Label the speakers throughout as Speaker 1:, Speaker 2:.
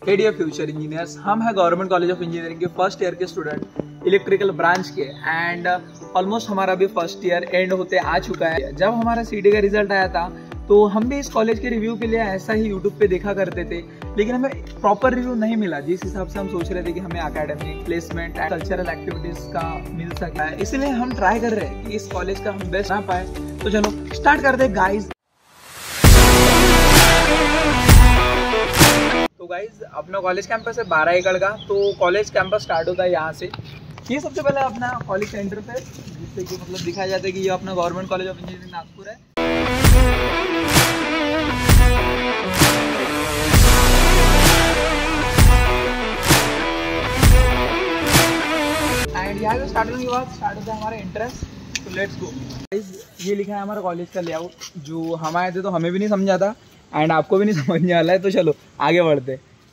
Speaker 1: हे dear future engineers, हम हैं government college of engineering के फर्स्ट ईयर के स्टूडेंट इलेक्ट्रिकल ब्रांच के। एंड ऑलमोस्ट हमारा भी फर्स्ट ईयर एंड होते आ चुका है। जब हमारा सीडी का रिजल्ट आया था तो हम भी इस कॉलेज के रिव्यू के लिए ऐसा ही यूट्यूब पे देखा करते थे, लेकिन हमें प्रॉपर रिव्यू नहीं मिला जिस हिसाब से हम सोच रहे थे कि हमें academic placement and cultural activities का मिल सकता है। इसलिए हम ट्राई कर रहे हैं कि इस कॉलेज का हम बेस्ट ना पाए। तो चलो स्टार्ट करते हैं गाइज। तो गाइज अपना कॉलेज कैंपस है 12 एकड़ का। तो कॉलेज कैंपस स्टार्ट होता है यहाँ से। ये सबसे पहले अपना कॉलेज का इंटरफेस, जिससे कि मतलब दिखाया जाता है कि ये अपना government college of engineering Nagpur है। एंड यहाँ से स्टार्ट होने के बाद स्टार्ट होता है हमारा एंट्रेंस। तो लेट्स गो। ये लिखा है हमारा कॉलेज का लेआउट, जो हम आए थे तो हमें भी नहीं समझा था एंड आपको भी नहीं समझने वाला है। तो चलो आगे बढ़ते।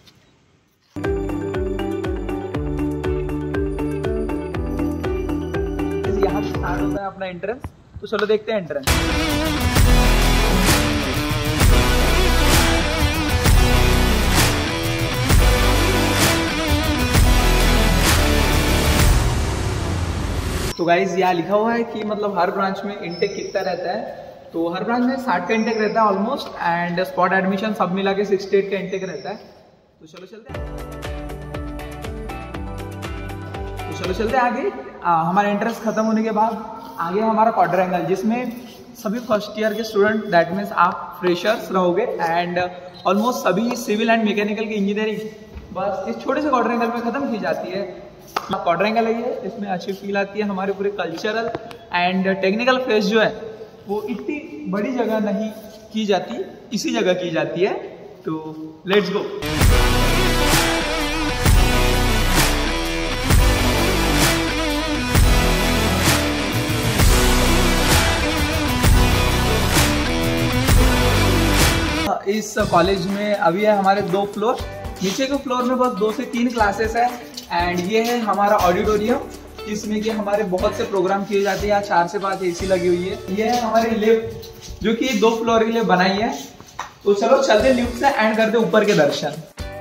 Speaker 1: यहाँ से स्टार्ट होता है अपना एंट्रेंस। तो चलो देखते हैं एंट्रेंस। तो गाइज यहाँ लिखा हुआ है कि मतलब हर ब्रांच में इंटेक कितना रहता है। तो हर ब्रांच में 60 का इंटेक रहता है ऑलमोस्ट, एंड स्पॉट एडमिशन सब मिला के 68 का इंटेक रहता है। तो चलो चलते हैं आगे। हमारा एंट्रेंस खत्म होने के बाद आगे हमारा क्वाड्रेंगल, जिसमें सभी फर्स्ट ईयर के स्टूडेंट, दैट मीन्स आप फ्रेशर्स रहोगे। एंड ऑलमोस्ट सभी सिविल एंड मैकेनिकल की इंजीनियरिंग बस इस छोटे से क्वाड्रेंगल में खत्म की जाती है। क्वाड्रेंगल है ये, इसमें अच्छी फील आती है। हमारे पूरे कल्चरल एंड टेक्निकल फेस जो है वो इतनी बड़ी जगह नहीं की जाती, इसी जगह की जाती है। तो लेट्स गो। इस कॉलेज में अभी है हमारे 2 फ्लोर। नीचे के फ्लोर में बस 2 से 3 क्लासेस है। एंड ये है हमारा ऑडिटोरियम, जिसमें कि हमारे बहुत से प्रोग्राम किए जाते हैं। यहाँ 4 से 5 एसी लगी हुई है। ये है हमारी लिफ्ट, जो कि 2 फ्लोर के लिए बनाई है। तो चलो चलते लिफ्ट से एंड करते ऊपर के दर्शन।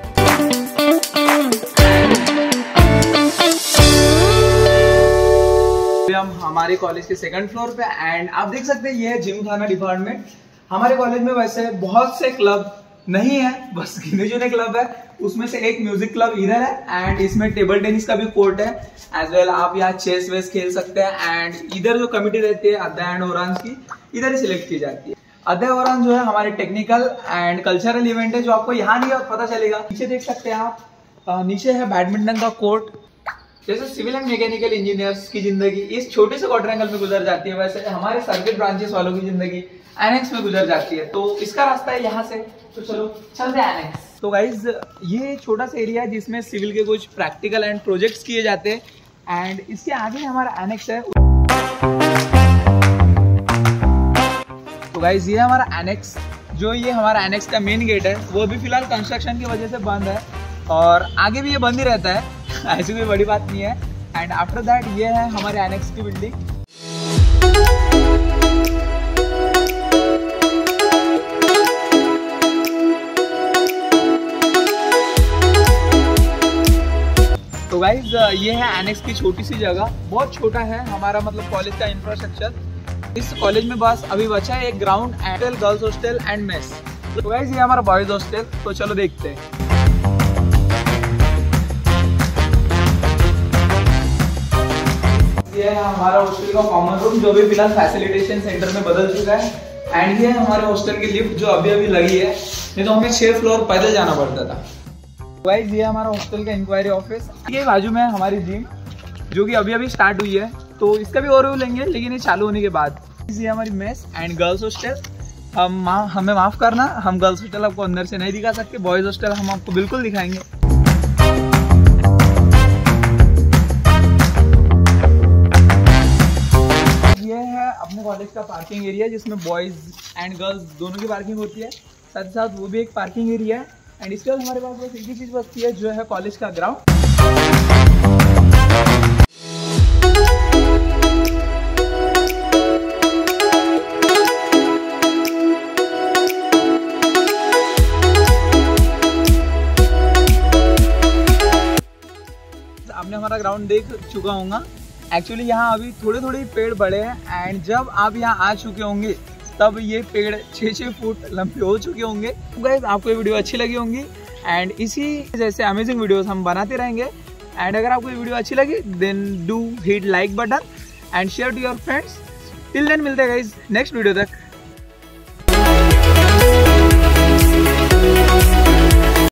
Speaker 1: हम हमारे कॉलेज के 2nd फ्लोर पे। एंड आप देख सकते हैं ये है जिम खाना डिपार्टमेंट। हमारे कॉलेज में वैसे बहुत से क्लब नहीं है, बस गिने चुने क्लब है। उसमें से एक म्यूजिक क्लब इधर है। एंड इसमें टेबल टेनिस का भी कोर्ट है एज वेल। आप यहाँ चेस वेस खेल सकते हैं। एंड इधर जो कमिटी रहती है अद्या एंड ओरांज की, इधर ही सिलेक्ट की जाती है। अद्या ओरांज जो है हमारे टेक्निकल एंड कल्चरल इवेंट है, जो आपको यहाँ नहीं पता चलेगा। नीचे देख सकते हैं आप, नीचे है बैडमिंटन का कोर्ट। जैसे सिविल एंड मैकेनिकल इंजीनियर्स की जिंदगी इस छोटे से क्वाड्रेंगल में गुजर जाती है, वैसे हमारे सर्किट ब्रांचेस वालों की जिंदगी एनेक्स में गुजर जाती है। तो इसका रास्ता है यहाँ से। तो चलो चलते हैं एनेक्स। तो गाइज ये छोटा सा एरिया है जिसमें सिविल के कुछ प्रैक्टिकल एंड प्रोजेक्ट्स किए जाते हैं। एंड इसके आगे हमारा एनेक्स है। तो गाइज ये हमारा एनेक्स, जो ये हमारा एनेक्स का मेन गेट है वो भी फिलहाल कंस्ट्रक्शन की वजह से बंद है, और आगे भी ये बंद ही रहता है। ऐसी कोई बड़ी बात नहीं है। एंड आफ्टर दैट ये है हमारे एनेक्स की बिल्डिंग। तो गाइज ये है एनेक्स की छोटी सी जगह। बहुत छोटा है हमारा मतलब कॉलेज का इंफ्रास्ट्रक्चर। इस कॉलेज में बस अभी बचा है एक ground and girls hostel and mess. तो गाइज ये हमारा बॉयज हॉस्टल। तो चलो देखते हैं। ये है हमारा हॉस्टल का कॉमन रूम, जो भी फिलहाल फैसिलिटेशन सेंटर में बदल चुका है। एंड ये है हमारे हॉस्टल की लिफ्ट, जो अभी अभी लगी है। नहीं तो हमें 6 फ्लोर पैदल जाना पड़ता था। गाइस ये हमारा हॉस्टल का इंक्वायरी ऑफिस। ये बाजू में है हमारी जिम, जो कि अभी अभी स्टार्ट हुई है। तो इसका भी ओवरव्यू लेंगे, लेकिन ये चालू होने के बाद। ये हमारी मेस एंड गर्ल्स हॉस्टल। हमें माफ करना, हम गर्ल्स हॉस्टल आपको अंदर से नहीं दिखा सकते। बॉयज हॉस्टल हम आपको बिल्कुल दिखाएंगे। ये है अपने कॉलेज का पार्किंग एरिया, जिसमें बॉयज एंड गर्ल्स दोनों की पार्किंग होती है। साथ ही साथ वो भी एक पार्किंग एरिया है। एंड इसके बाद हमारे पास बस एक ही चीज़ बचती है, जो है कॉलेज का ग्राउंड। हमारा ग्राउंड देख चुका हूँगा। एक्चुअली यहाँ अभी थोड़े थोड़े पेड़ बड़े हैं एंड जब आप यहाँ आ चुके होंगे तब ये पेड़ 6-6 फुट लंबे हो चुके होंगे। गाइस आपको ये वीडियो अच्छी लगी होंगी एंड इसी जैसे अमेजिंग वीडियोस हम बनाते रहेंगे। एंड अगर आपको ये वीडियो अच्छी लगी then do hit like button and share to your friends. Till then मिलते हैं गाइस नेक्स्ट वीडियो तक।